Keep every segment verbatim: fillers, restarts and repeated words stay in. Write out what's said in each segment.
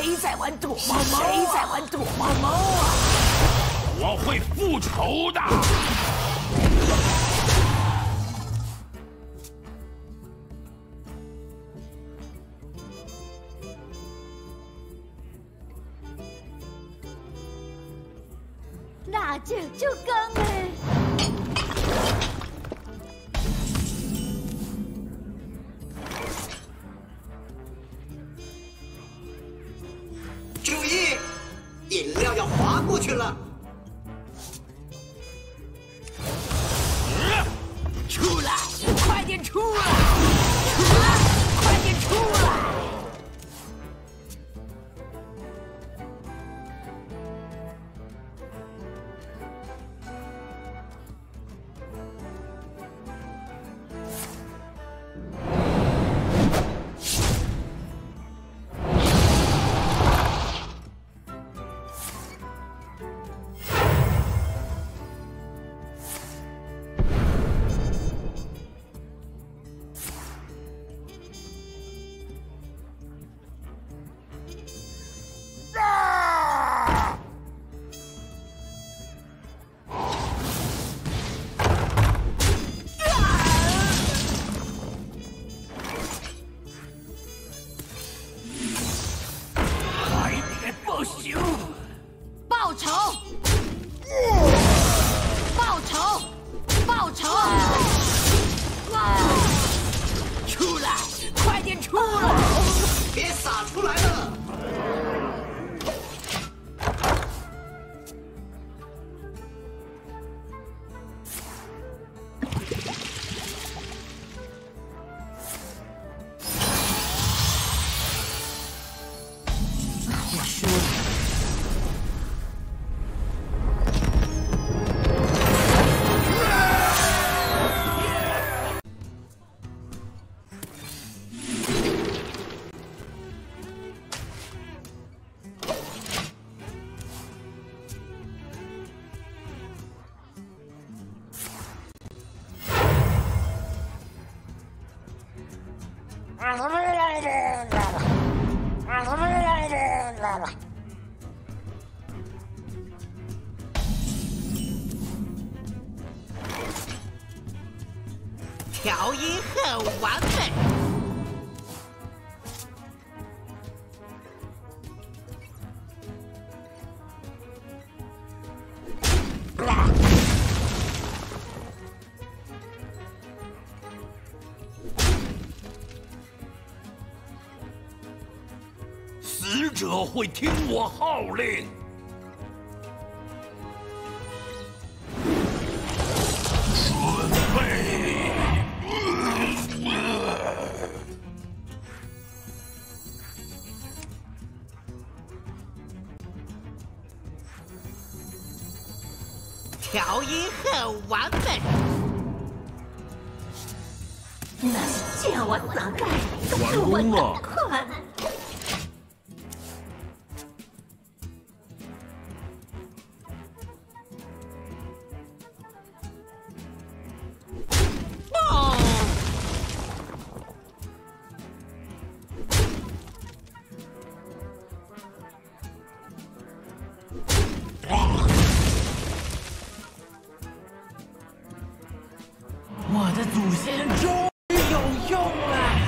谁在玩躲猫猫？谁在玩躲猫猫啊？ 我会复仇的。 那就就刚哎。 注意，饮料要滑过去了。 呃、出来，快点出来！出来，快点出来！报仇！报仇！报仇！出来！快点出来！ 别洒出来了！ 我输了。 调音很完美。 死者会听我号令。 调音很完美。 那是叫我哪盖？ 完工了。 快！ 哦！ 我的祖先终于有用了！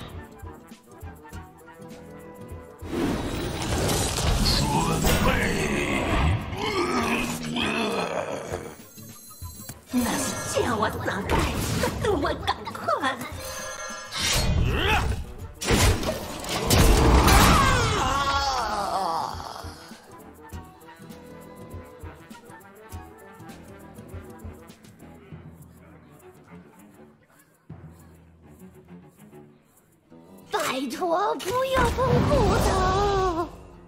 准备！ 那是叫我哪盖？我赶快！ 拜托，不要碰骨头！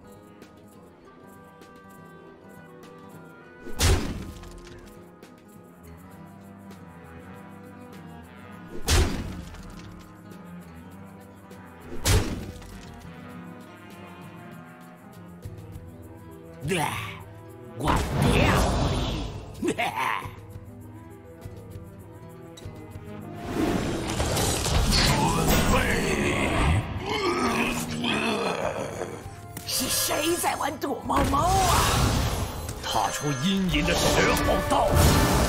对，我掉你！ 准备！ 谁起谁在玩躲猫猫啊？ 踏出阴影的时候到了。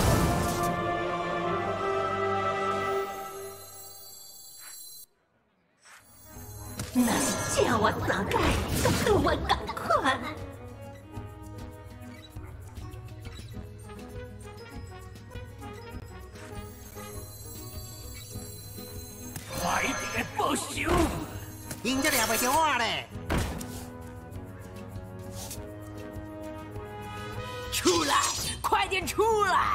那是叫我怎解，都跟我同款。 快点报仇！ 赢这两不听话嘞！ 出来，快点出来！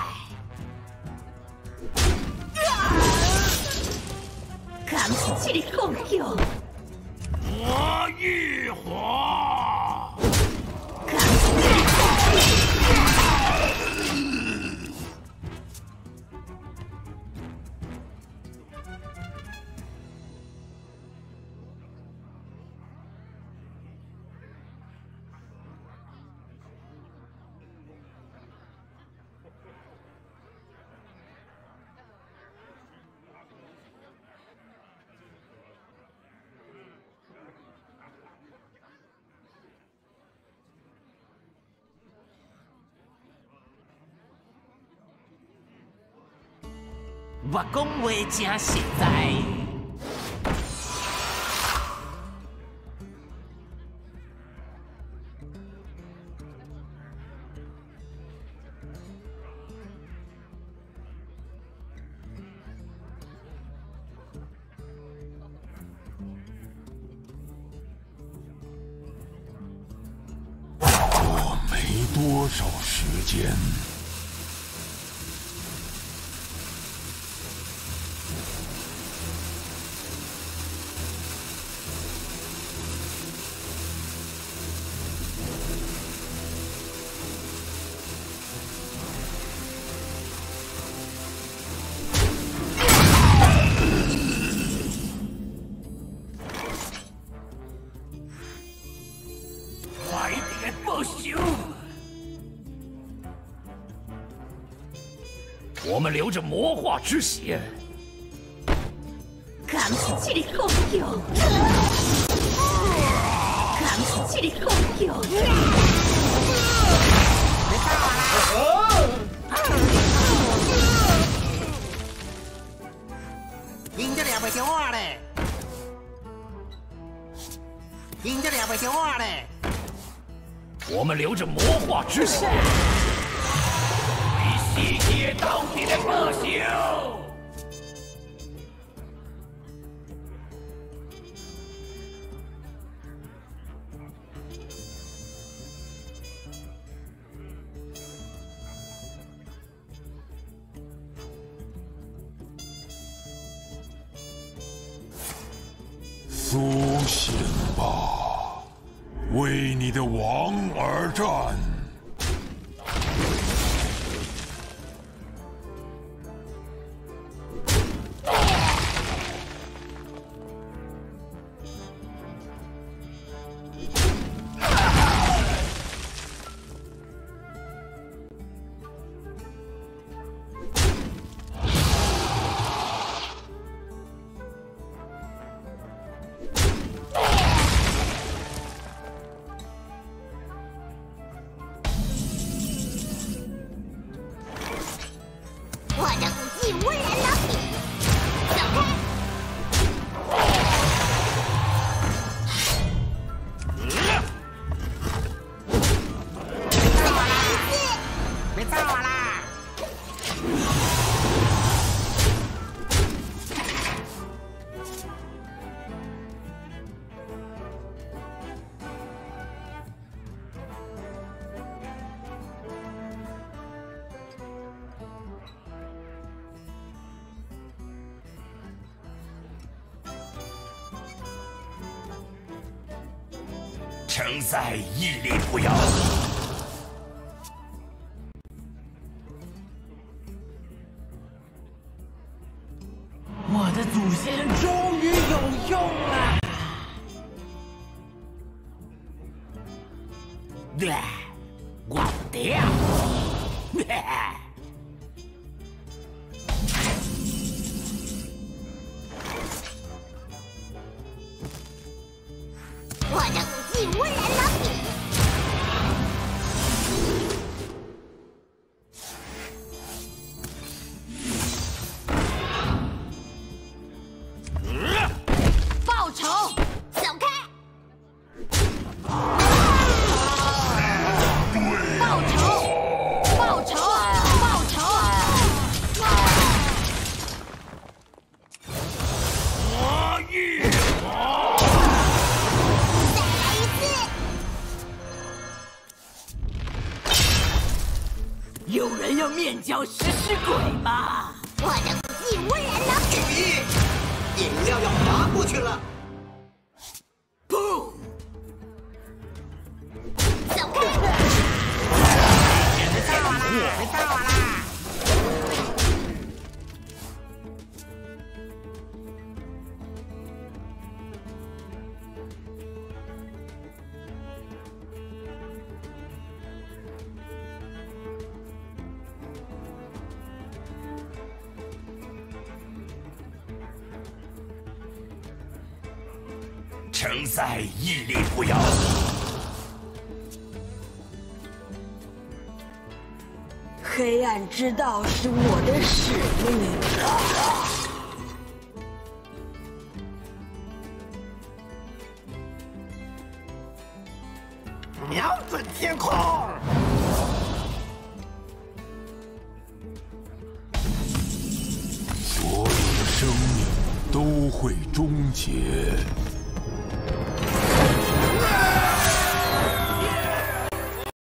敢是这个功用？ 我玉华。 敢是这个功用？ 我讲话真实在。 我没多少时间。 快点报仇！我们流着魔化之血。 敢是这个功用？敢是这个功用？ 别打我啦！赢这两不听话嘞！赢这两不听话嘞！ 我们流着魔化之血，为世界到底的报仇！ 苏醒吧，为你的王而战！ 我的武技无人能比，走开！ 别炸我啦！ 承载屹立不摇。 我的祖先终于有用了！ 对，我掉。 我的武技无人能有人要面交食尸鬼吗？ 我的武器无人能注意，饮料要滑过去了。 不， 走开！ 别到我啦！别到我啦！ 城塞屹立不摇。 黑暗之道是我的使命。 瞄准天空！ 所有的生命都会终结。